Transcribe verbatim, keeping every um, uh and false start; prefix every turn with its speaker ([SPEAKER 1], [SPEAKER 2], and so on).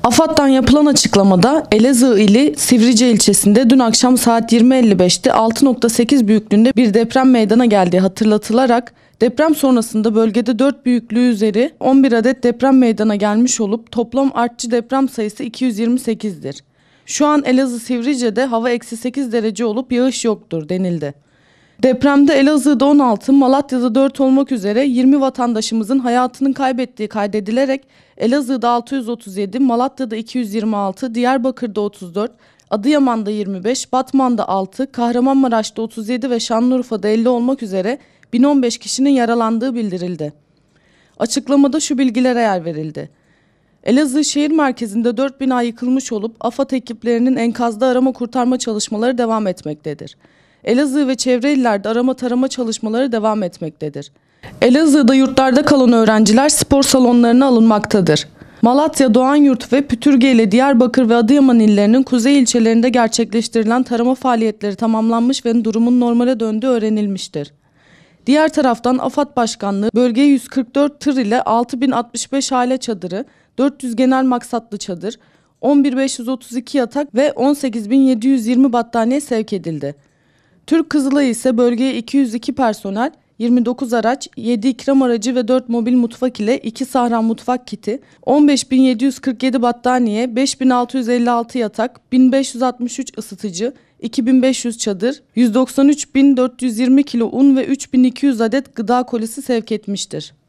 [SPEAKER 1] AFAD'dan yapılan açıklamada Elazığ ili Sivrice ilçesinde dün akşam saat yirmi elli beşte altı nokta sekiz büyüklüğünde bir deprem meydana geldiği hatırlatılarak deprem sonrasında bölgede dört büyüklüğü üzeri on bir adet deprem meydana gelmiş olup toplam artçı deprem sayısı iki yüz yirmi sekizdir. Şu an Elazığ Sivrice'de hava eksi sekiz derece olup yağış yoktur denildi. Depremde Elazığ'da on altı, Malatya'da dört olmak üzere yirmi vatandaşımızın hayatını kaybettiği kaydedilerek Elazığ'da altı yüz otuz yedi, Malatya'da iki yüz yirmi altı, Diyarbakır'da otuz dört, Adıyaman'da yirmi beş, Batman'da altı, Kahramanmaraş'ta otuz yedi ve Şanlıurfa'da elli olmak üzere bin on beş kişinin yaralandığı bildirildi. Açıklamada şu bilgilere yer verildi. Elazığ şehir merkezinde dört bina yıkılmış olup AFAD ekiplerinin enkazda arama kurtarma çalışmaları devam etmektedir. Elazığ ve çevre illerde arama tarama çalışmaları devam etmektedir. Elazığ'da yurtlarda kalan öğrenciler spor salonlarına alınmaktadır. Malatya, Doğanyurt ve Pütürge ile Diyarbakır ve Adıyaman illerinin kuzey ilçelerinde gerçekleştirilen tarama faaliyetleri tamamlanmış ve durumun normale döndüğü öğrenilmiştir. Diğer taraftan AFAD Başkanlığı bölgeye yüz kırk dört tır ile altı bin altmış beş aile çadırı, dört yüz genel maksatlı çadır, on bin beş yüz otuz iki yatak ve on sekiz bin yedi yüz yirmi battaniye sevk edildi. Türk Kızılayı ise bölgeye iki yüz iki personel, yirmi dokuz araç, yedi ikram aracı ve dört mobil mutfak ile iki Sahran mutfak kiti, on beş bin yedi yüz kırk yedi battaniye, beş bin altı yüz elli altı yatak, bin beş yüz altmış üç ısıtıcı, iki bin beş yüz çadır, yüz doksan üç bin dört yüz yirmi kilo un ve üç bin iki yüz adet gıda kolisi sevk etmiştir.